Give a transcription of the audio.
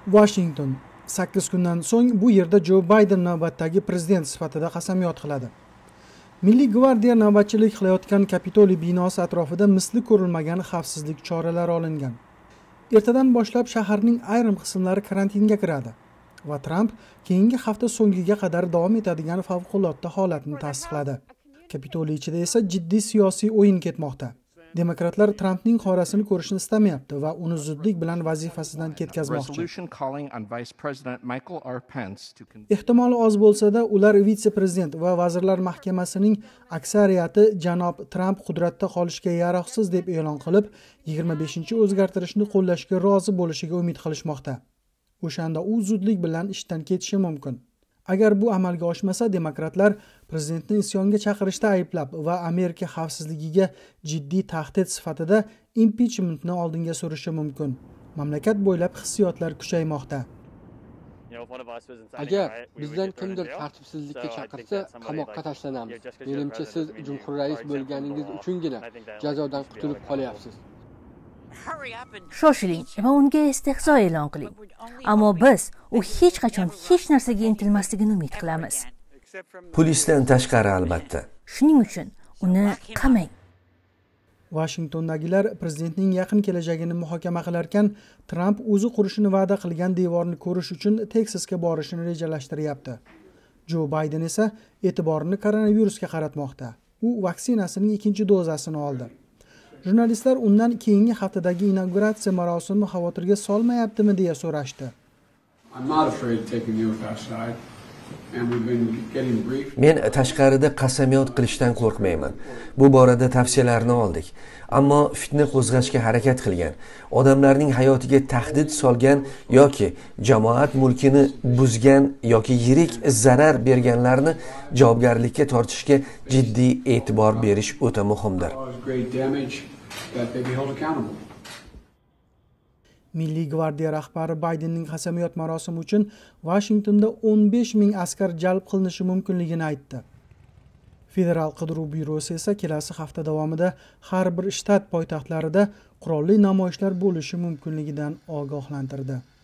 Washington 8 kundan so'ng bu yerda Jo Bayden navbatdagi prezident sifatida qasamyod qiladi. Milliy gvardiya navbatchilik qilayotgan Kapitoliy binosi atrofida misli ko'rilmagan xavfsizlik choralari olingan. Ertadan boshlab shaharning ayrim qismlari karantinga kiradi va Trump keyingi hafta so'ngiga qadar davom etadigan favqulodda holatni tasdiqladi. Kapitoliy ichida esa jiddiy siyosiy o'yin ketmoqda. Demokratlar Trumpning qorasini ko'rishni istamayapti va uni zudlik bilan vazifasidan ketkazmoqchi. Ehtimoli oz bo'lsa-da, ular vitse-prezident va vazirlar mahkamasining aksariyati janob Trump qudratda qolishga yaroqsiz deb e'lon qilib, 25-o'zgartirishni qo'llashga rozi bo'lishiga umid qilishmoqda. O'shanda u zudlik bilan ishdan ketishi mumkin. Agar bu amalga oshmasa, demokratlar prezidentni isyonga chaqirishda ayblab va Amerika xavfsizligiga jiddiy tahdid sifatida impichmentni oldinga surishi mumkin. Mamlakat bo'ylab hissiyotlar kuchaymoqda. Agar bizdan kimdir tartibsizlikka chaqirsa, qamoqqa tashlanamiz. Menimcha siz jumhur rais bo'lganingiz uchungina jazodan qutulib qolyapsiz. Shoshiling va unga istehzo e'lon qiling. Ammo biz u hech qachon hech narsaga intilmasligini umid qilamiz. Polisdan tashqari albatta. Shuning uchun uni qamang. Washingtondagilar prezidentning yaqin kelajagini muhokama qilarkan, Trump o'zi qurishini va'da qilgan devorni ko'rish uchun Teksasga borishini rejalashtiryapti. Jo Bayden esa e'tiborini koronavirusga qaratmoqda. U vaksinasining ikkinchi dozasini oldi. Jurnalistlar undan keyingi haftadagi inauguratsiya marosimi xavotirga solmayaptimi deya so'rashdi. Men tashqarida qasamyod qilishdan qo'rqmayman. Bu borada tavsiyalarni oldik. Ammo fitna qo'zg'ashga harakat qilgan, odamlarning hayotiga tahdid solgan yoki jamoat mulkini buzgan yoki yirik zarar berganlarni javobgarlikka tortishga jiddiy e'tibor berish o'ta muhimdir. Milliy gvardiya rahbari Baydenning qasamyod marosimi uchun Washingtonda 15,000 askar jalb qilinishi mumkinligini aytdi. Federal qidiruv byurosi esa kelasi hafta davomida har bir shtat poytaxtlarida qurolli namoyishlar bo'lishi mumkinligidan ogohlantirdi.